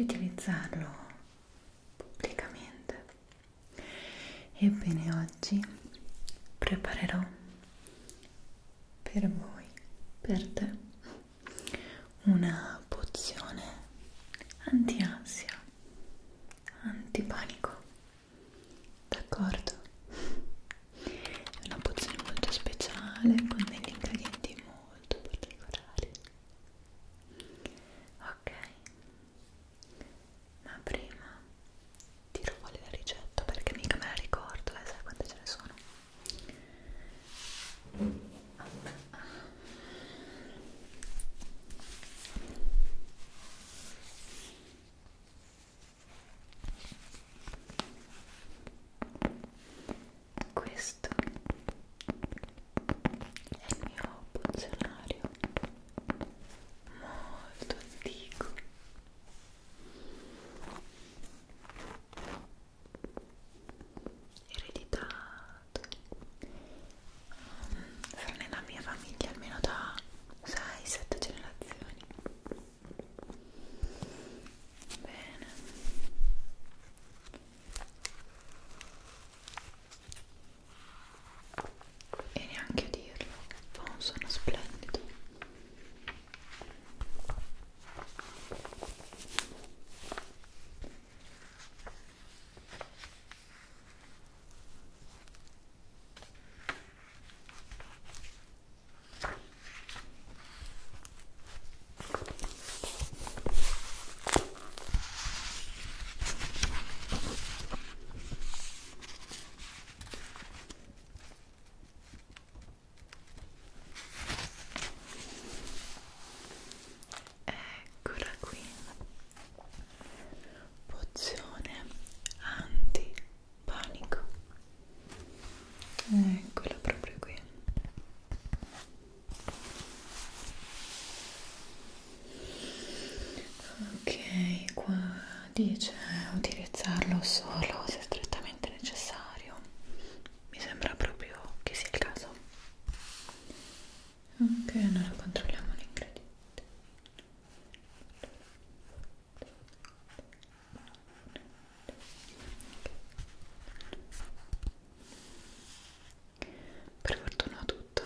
utilizzarlo pubblicamente. Ebbene, oggi preparerò per voi, per te, una pozione anti-ansia, antipanico, d'accordo? È una pozione molto speciale con degli ingredienti molto particolari. Ok, ma prima tiro fuori la ricetta perché mica me la ricordo, sai quante ce ne sono. Questo è il mio pozionario molto antico, ereditato, sarà nella mia famiglia almeno da 6-7 generazioni. Bene, e neanche a dirlo, fa un suono splendido. Eccola qui, pozione anti-panico, eccola proprio qui. Ok, qua dice utilizzarlo solo se strettamente necessario, mi sembra proprio che sia il caso. Ok, allora controlliamo gli ingredienti. Per fortuna ho tutto,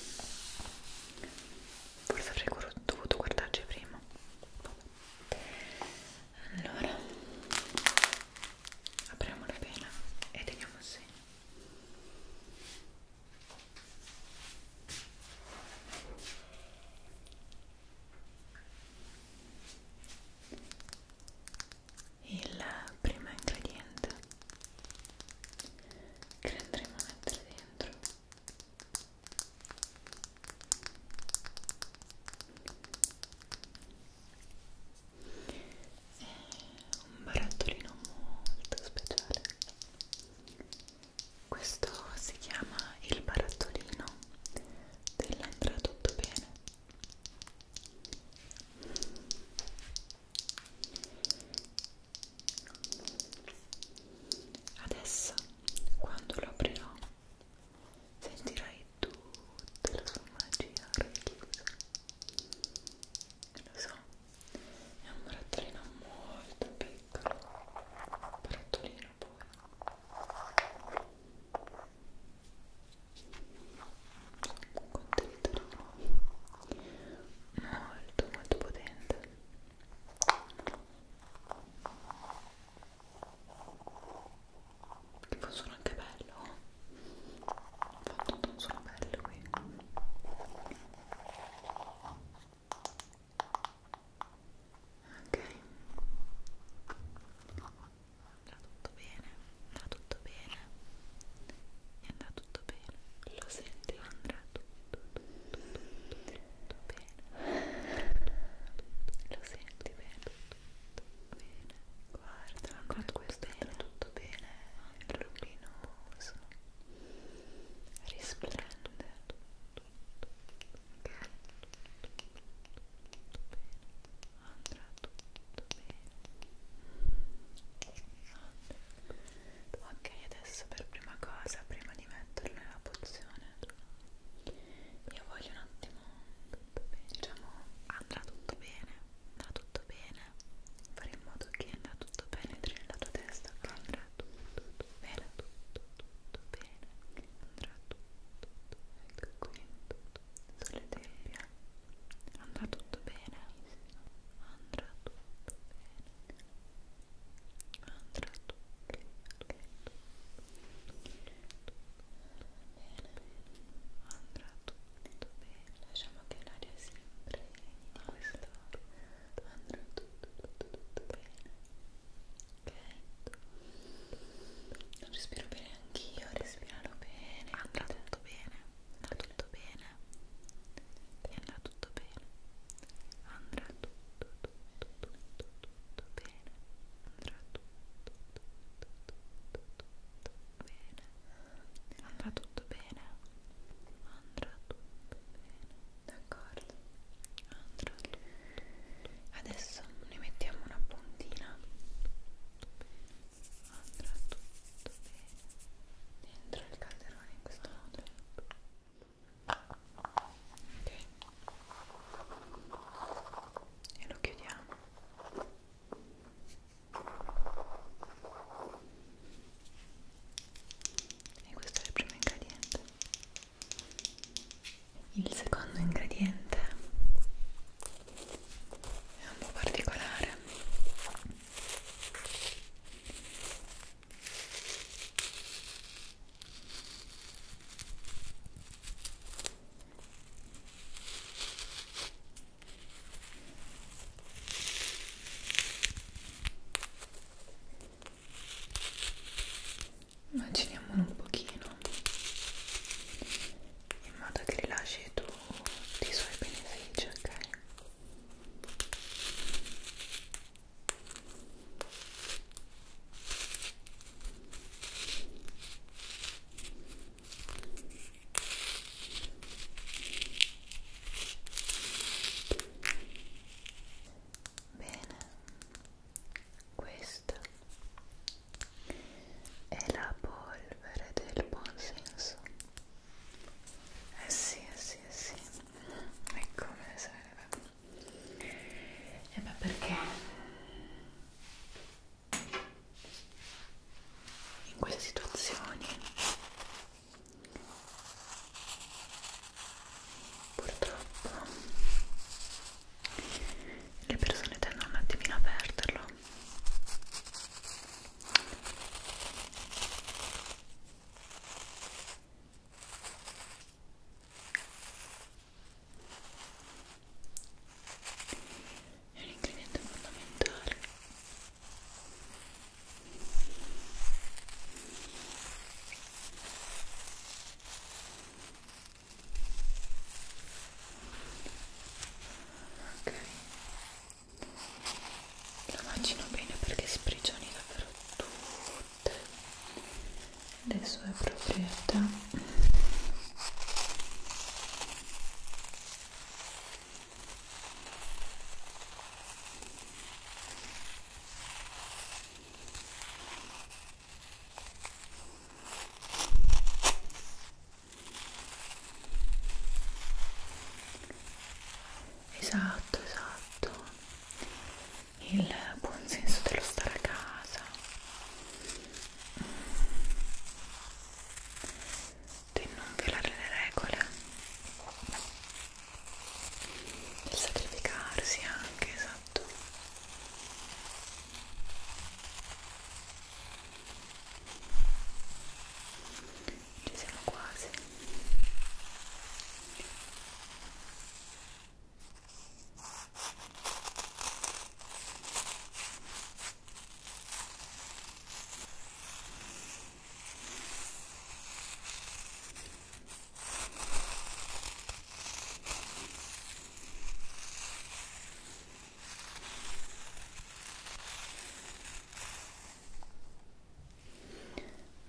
forse avrei dovuto guardarci prima. Allora,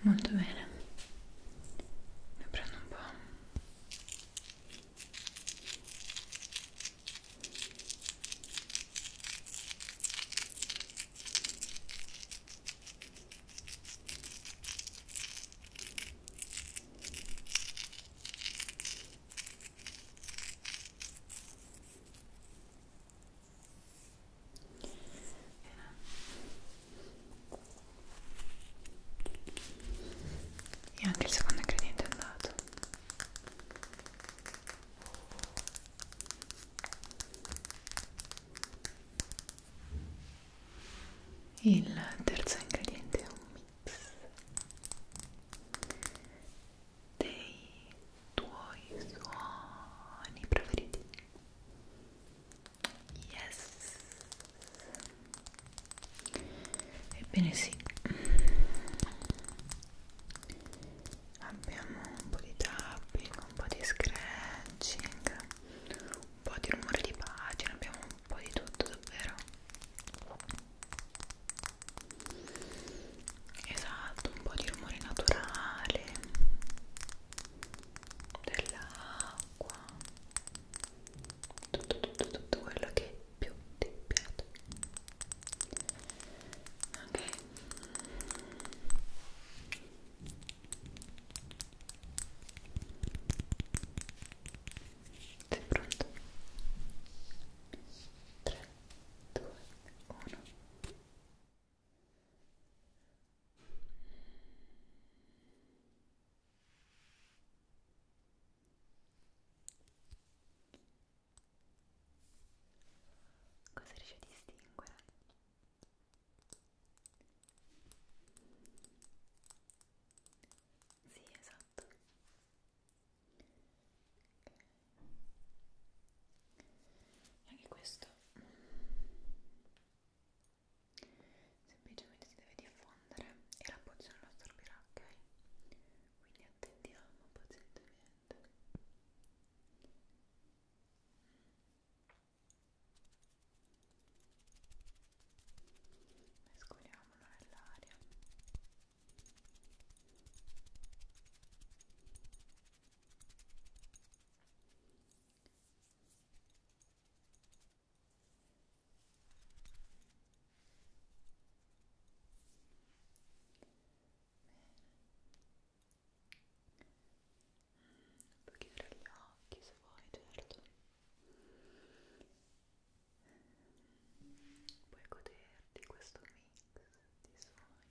Molto bene, ne prendo un po'. E anche il secondo ingrediente è andato. Il terzo ingrediente è un mix dei tuoi suoni preferiti. Yes. Ebbene sì. Abbiamo un po' di tapping, un po' di scratching, un po' di rumore di pagina, abbiamo un po' di tutto davvero. Esatto, un po' di rumore naturale dell'acqua, tutto quello che più ti piace. Ok, sei pronto? 3, 2, 1. Cosa riesci a distinguere? Sì, esatto. E anche questo semplicemente si deve diffondere e la pozione lo assorbirà, ok? Quindi attendiamo pazientemente. Mescoliamolo nell'aria. Puoi chiudere gli occhi se vuoi, certo. Puoi goderti questo mix di suoni.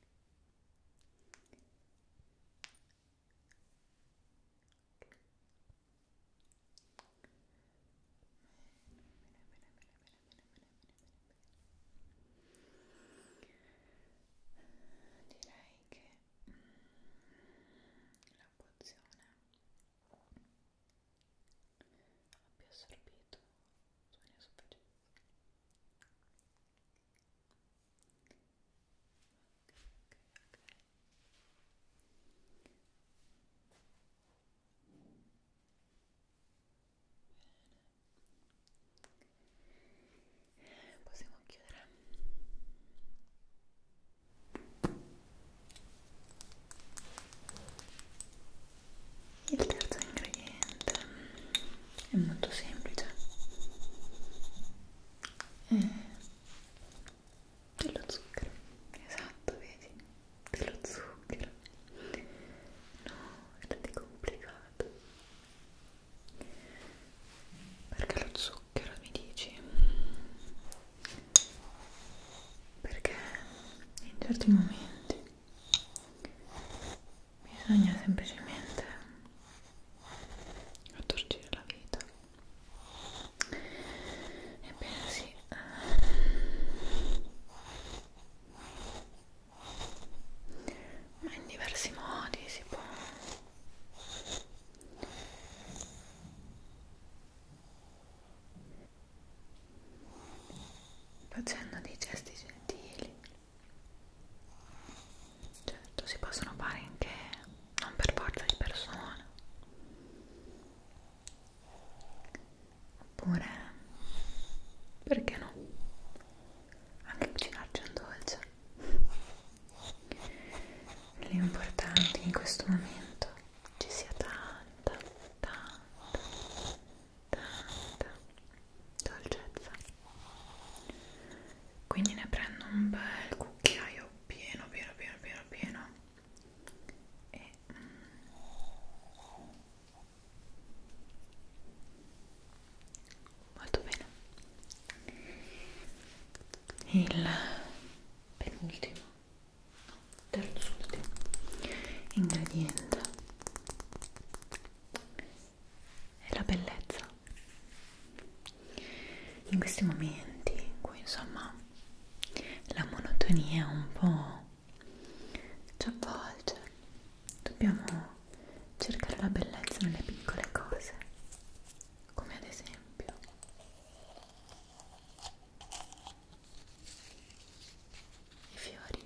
Direi che la pozione abbia assorbito suoni a sufficienza. Possiamo chiudere. Il terzo ingrediente è molto semplice, è dello zucchero. Esatto, vedi? Dello zucchero. Nulla di complicato. Perché lo zucchero, mi dici? Perché in certi momenti bisogna semplicemente attorcire la vita. Ebbene sì, ma in diversi modi si può. Facendo dei gesti gentili. Certo, si possono fare anche non per forza questi momenti in cui insomma la monotonia un po' ci avvolge, dobbiamo cercare la bellezza nelle piccole cose, come ad esempio i fiori.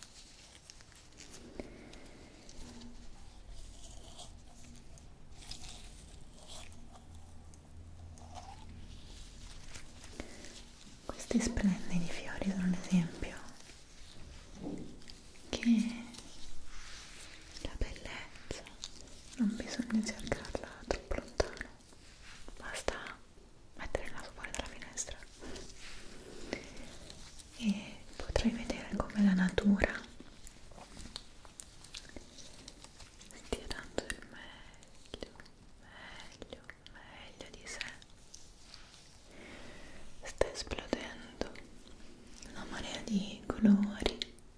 Questi splendidi fiori sono un esempio che la bellezza non bisogna cercarla troppo lontano, basta mettere il naso fuori dalla finestra e potrai vedere come la natura stia dando il meglio, meglio, meglio di sé. Sta esplodendo una marea di colori,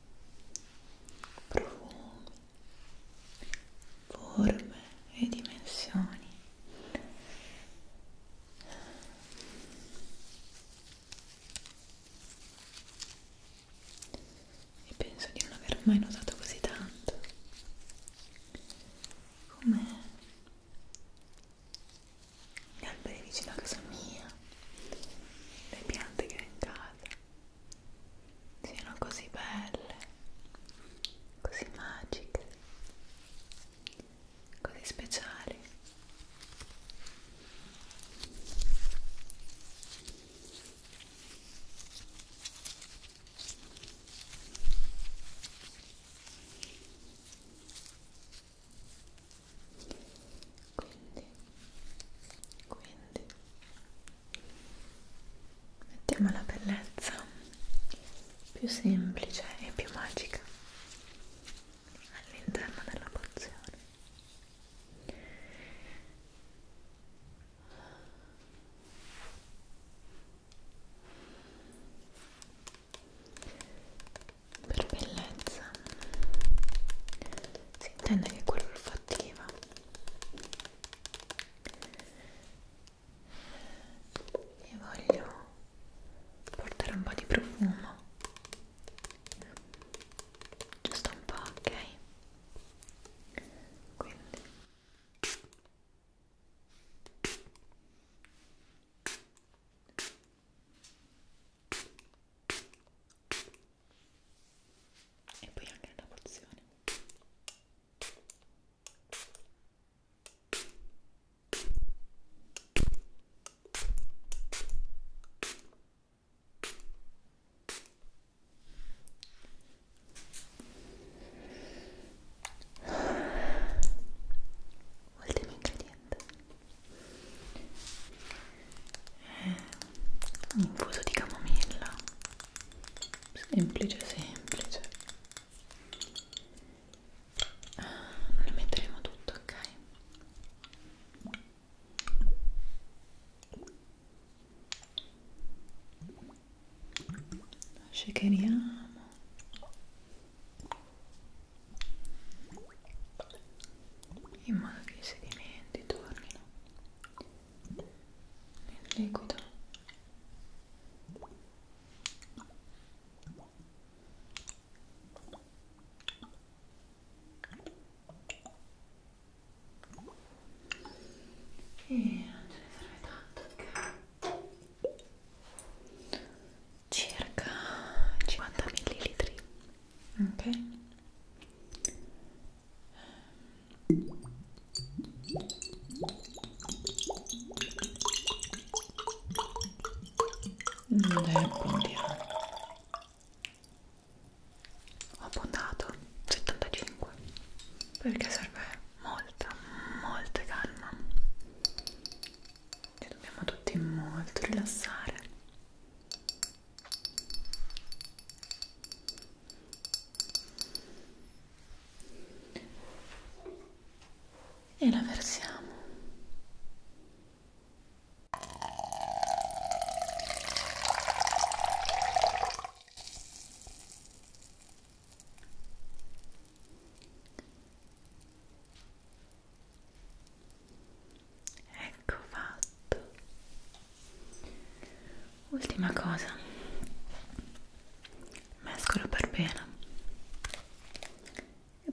profumi, forme e dimensioni. E penso di non aver mai notato così tanto come gli alberi vicino a casa mia, le piante che ho in casa siano così belle, così magiche, così speciali. Quindi mettiamo la bellezza più semplice e più magica all'interno della pozione. Per bellezza si intende che è quella olfattiva. E voglio portare un po' di profumo, giusto un po', ok? Quindi e poi anche nella pozione. Ultimo ingrediente, un infuso di camomilla, semplice semplice. Non ne metteremo tutto, ok? Shakeriamo in modo che i sedimenti tornino nel liquido. E non ce ne serve tanto, ok? Circa 50 millilitri, ok? Dai, abbondiamo. Ho abbondato 75 perché serve molta, molta calma. Ci dobbiamo tutti molto rilassare. E la versiamo. Ecco fatto.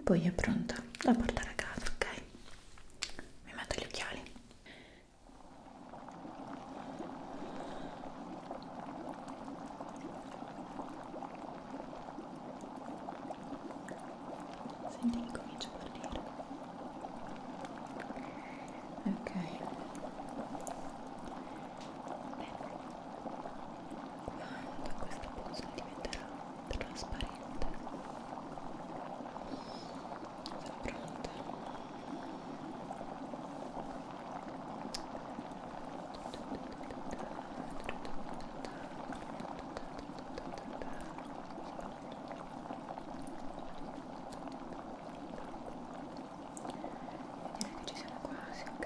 poi è pronta da portare a casa, ok? Mi metto gli occhiali. Senti che comincia a partire. Ok. Bene. Quando questa posa diventerà trasparente, sono pronta. Direi che ci siamo quasi, ok?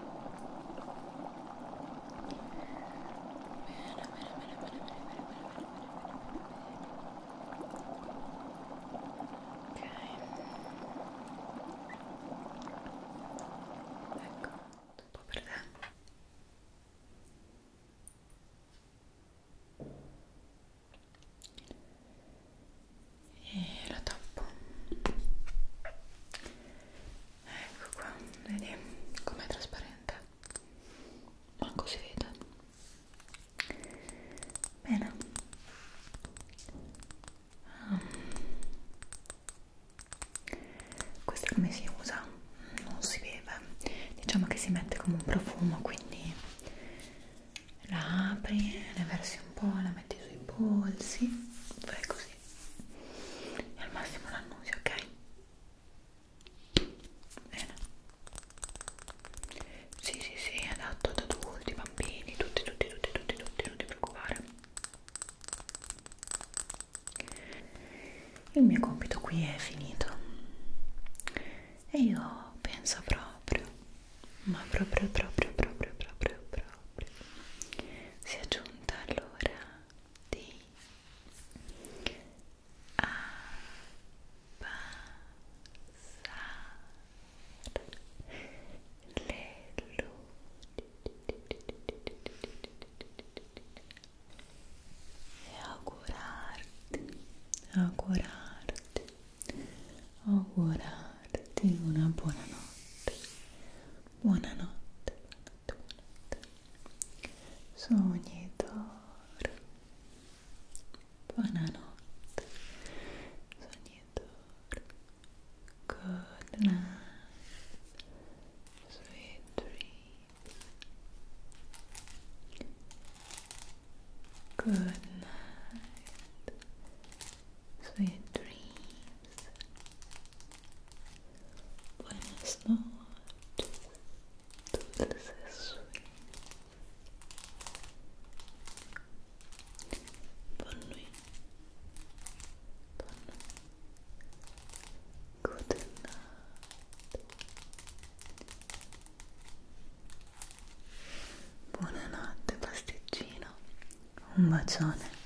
Bene, bene, bene, bene, bene, bene, bene, bene, bene. Ok, ecco, un po' per te. E la tappo. Ecco qua, vedi com'è trasparente? Manco si vede. Bene. Questa come si usa? Non si beve, diciamo che si mette come un profumo, quindi la apri, ne versi un po', la metti sui polsi, fai così e al massimo la annusi, ok? Bene. Sì, sì, sì, è adatto ad adulti, bambini, tutti, non ti preoccupare. Il mio compito qui è finito e io penso proprio, ma proprio sia giunta l'ora di abbassare le e augurarti una buona notte, buonanotte, sogni d'oro, buonanotte, sogni d'oro, good night, sweet dreams, good night, sweet dreams, buenas noches, dulces sueños, bonne nuit, bonne nuit, good night, buonanotte pasticcino, un bacione.